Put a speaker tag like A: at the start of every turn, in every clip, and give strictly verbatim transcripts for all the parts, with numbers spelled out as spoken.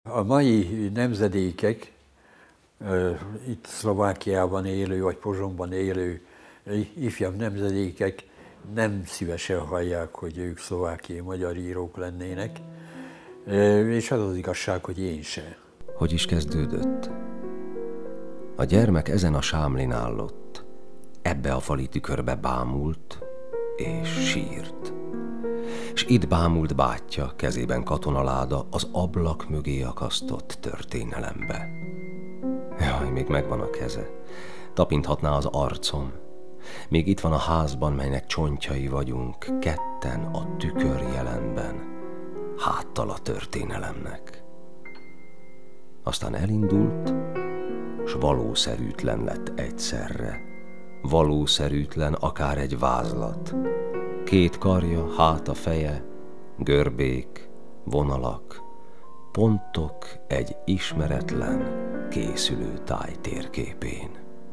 A: A mai nemzedékek, itt Szlovákiában élő, vagy Pozsonyban élő ifjabb nemzedékek nem szívesen hallják, hogy ők szlovákiai magyar írók lennének, és az az igazság, hogy én se.
B: Hogy is kezdődött? A gyermek ezen a sámlin állott, ebbe a fali tükörbe bámult és sírt. S itt bámult bátyja, kezében katonaláda, az ablak mögé akasztott történelembe. Jaj, még megvan a keze, tapinthatná az arcom. Még itt van a házban, melynek csontjai vagyunk, ketten a tükör jelenben, háttal a történelemnek. Aztán elindult, s valószerűtlen lett egyszerre. Valószerűtlen akár egy vázlat. Két karja, háta, feje, görbék, vonalak, pontok egy ismeretlen, készülő táj térképén.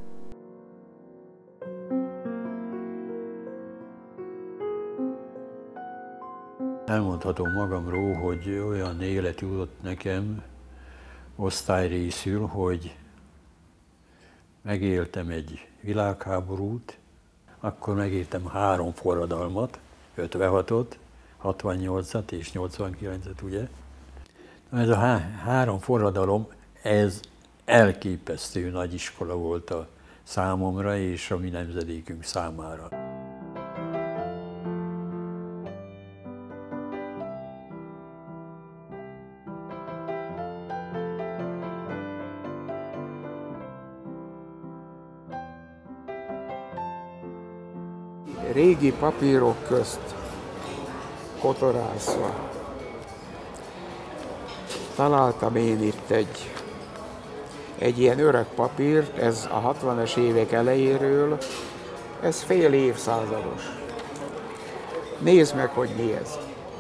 A: Elmondhatom magamról, hogy olyan élet jutott nekem osztályrészül, hogy megéltem egy világháborút, akkor megéltem három forradalmat, ötvenhatot, hatvannyolcat és nyolcvankilencet, ugye? Ez a há három forradalom, ez elképesztő nagy iskola volt a számomra és a mi nemzedékünk számára.
C: Régi papírok közt kotorászva találtam én itt egy, egy ilyen öreg papírt, ez a hatvanas évek elejéről, ez fél évszázados. Nézd meg, hogy mi ez.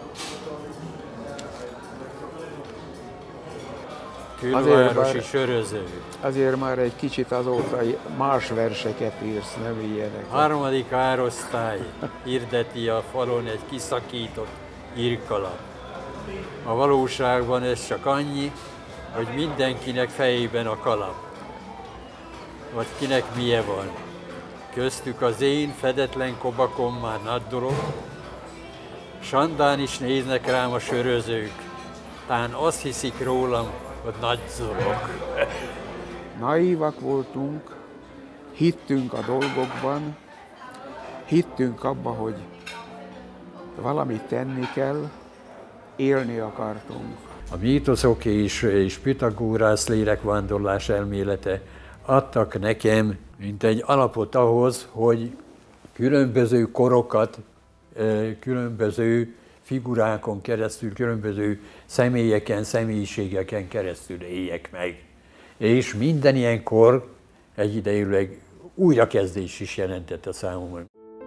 A: Külvárosi söröző.
C: Azért már egy kicsit azóta más verseket írsz, nem ilyenek.
A: Harmadik árosztály hirdeti a falon egy kiszakított írkalap. A valóságban ez csak annyi, hogy mindenkinek fejében a kalap. Vagy kinek milyen van. Köztük az én fedetlen kobakom már nagy dolog, Sandán is néznek rám a sörözők, tán azt hiszik rólam, hogy nagy dolog.
C: Naívak voltunk, hittünk a dolgokban, hittünk abba, hogy valamit tenni kell, élni akartunk.
A: A mítoszok és, és Pitagórász lélekvándorlás elmélete adtak nekem, mint egy alapot ahhoz, hogy különböző korokat, különböző figurákon keresztül, különböző személyeken, személyiségeken keresztül éljek meg. És minden ilyen kor egyidejűleg újrakezdés is jelentett a számomra.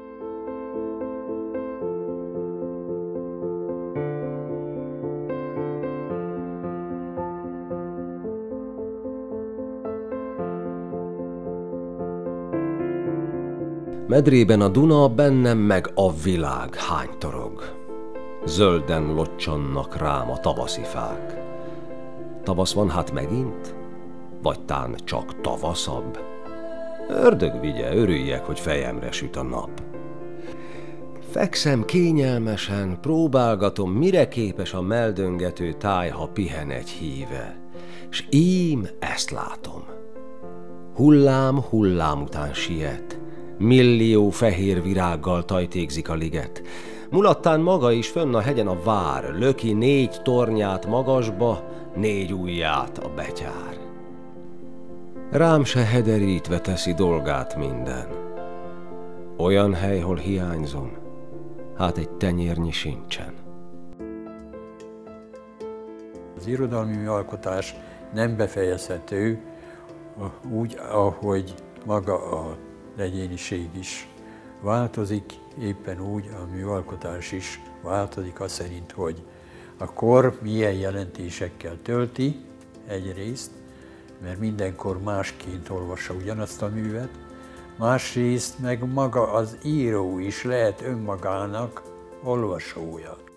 B: Medrében a Duna, bennem meg a világ hánytorog. Zölden locsannak rám a tavaszi fák. Tavasz van hát megint? Vagy tán csak tavaszabb? Ördög vigye, örüljek, hogy fejemre süt a nap. Fekszem kényelmesen, próbálgatom, mire képes a meldöngető táj, ha pihen egy híve. S ím ezt látom. Hullám hullám után siet, millió fehér virággal tajtékzik a liget. Mulattán maga is fönn a hegyen a vár, löki négy tornyát magasba, négy ujját a betyár. Rám se hederítve teszi dolgát minden. Olyan hely, hol hiányzom, hát egy tenyérnyi sincsen.
A: Az irodalmi műalkotás nem befejezhető úgy, ahogy maga a egyéniség is változik, éppen úgy a műalkotás is változik az szerint, hogy a kor milyen jelentésekkel tölti egyrészt, mert mindenkor másként olvassa ugyanazt a művet, másrészt meg maga az író is lehet önmagának olvasója.